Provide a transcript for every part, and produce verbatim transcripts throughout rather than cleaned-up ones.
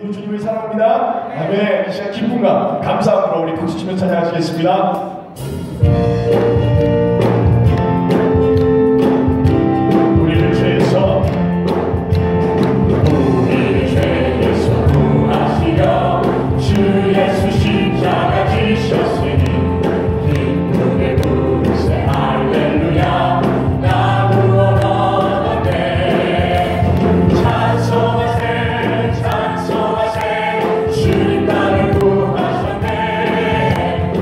믿음으로 주님을 사랑합니다. 아멘. 이 시간 기쁨과 감사함으로 우리 박수 치며 찬양하시겠습니다. 우리를 죄에서 우리를 죄에서 구하시려 주 예수 십자가 지셨으니 기쁨의 부르세 할렐루야. 나 구원 얻었네. 찬송하세 찬송하세 주님 나를 구하셨네.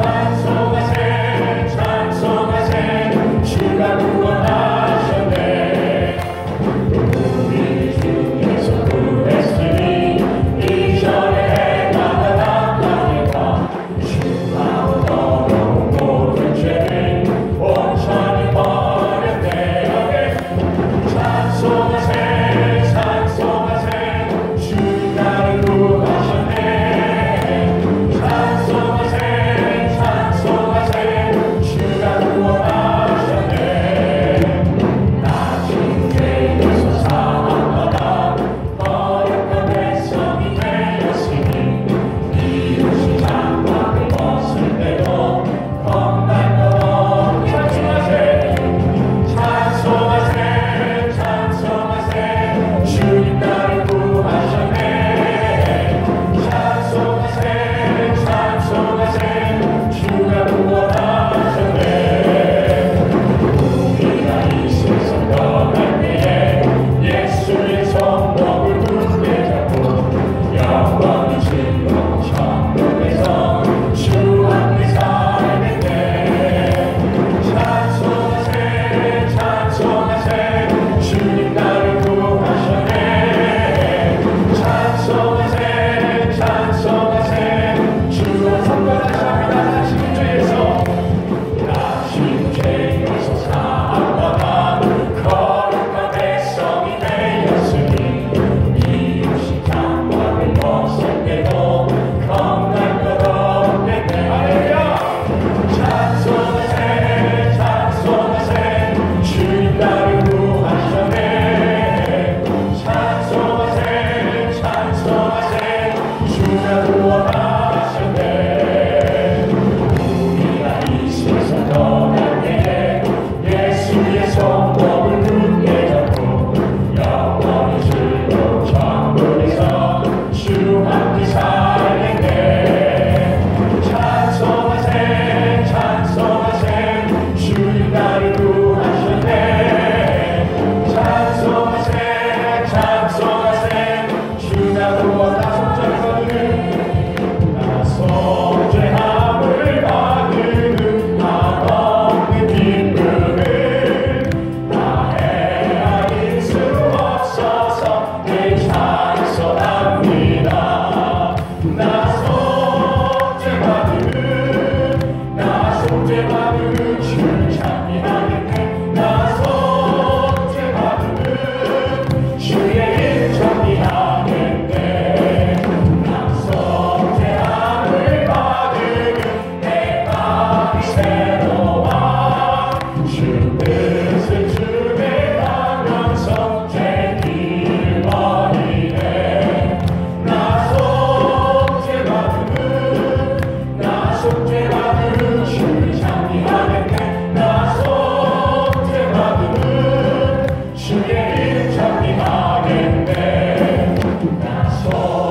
찬송하세 찬송하세 주가 구원하셨네. 우리 주께서 구했으니 이전에 해가 나타내다 주하고 더러운 모든 죄를 온전히 버렸네. 찬송하세 찬송하세 주님 나를 구하셨네. 찬송하세 찬송하세 주가 구원하셨네. 나 지금 죄에서 사함받아 거룩한 백성이 되었으니 이웃이 장막을 벗을 때도 겁날 것 없게 찬송하세 찬송하세 찬송하세 주님 나를 구하셨네. 찬송하세 찬송하세 주가 구원하셨네. 우리가 이 세상 떠날 때에 예수의 손목을 굳게 잡고 영원히 즐거운 천국에서 주 함께 살겠네. 찬송하세 찬송하세 주님 나를 구하셨네. 찬송하세 찬송하세 주가 선발하셨습니다. 지금 죄에서 다시 죄에서 사함받아 거룩한 백성이 되었으니 이웃이 장막을 벗을 때도 겁날 것 없겠네. 할렐루야. 찬송하세 찬송하세 주님 나를 구하셨네. 찬송하세 찬송하세 주가 구원하셨네. 우리가 이 세상 떠날 때에 예수의 손목을 굳게 잡고 영원히 즐거운 천국에서 주 함께 살겠네. 찬송하세 찬송하세 주님 나를 구하셨네. 찬송하세 찬송하세 주가 구원하셨네. 나 속죄함을 받는 한없는 기쁨을 나 헤아릴 수 없어서 늘 찬송합니다. 나 속죄받은 나 속죄받은 주를 찬미하겠네. 나 속죄받은 주의 일 찬미하겠네. 나 속죄함을 받으면 내 마음이 새로워 주 뜻을 준행하면서 죄를 버리네. 나 속죄받은 나 속죄받은 주를 찬미하겠네. 나 속죄받은 주의 일 찬미하겠네. 나 속